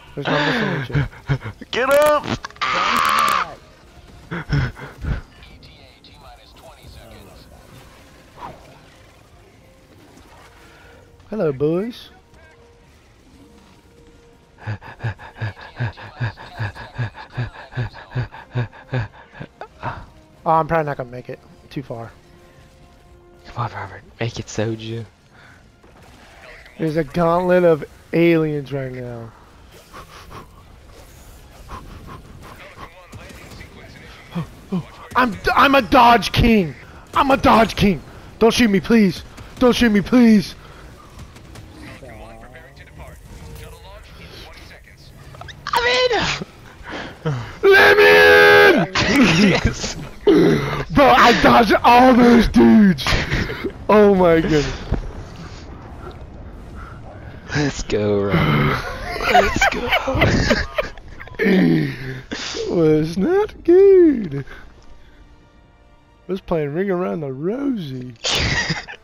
There's no missing with you. Get up! Hello, boys. Oh, I'm probably not gonna make it. Too far. Come on, Robert. Make it, Soju. There's a gauntlet of aliens right now. I'm a Dodge King. I'm a Dodge King. Don't shoot me, please. Don't shoot me, please. I'm in! Let me in! Yes! Bro, I dodged all those dudes. Oh my goodness. Let's go, Robert. Let's go. Was not good. Was playing Ring Around the Rosie.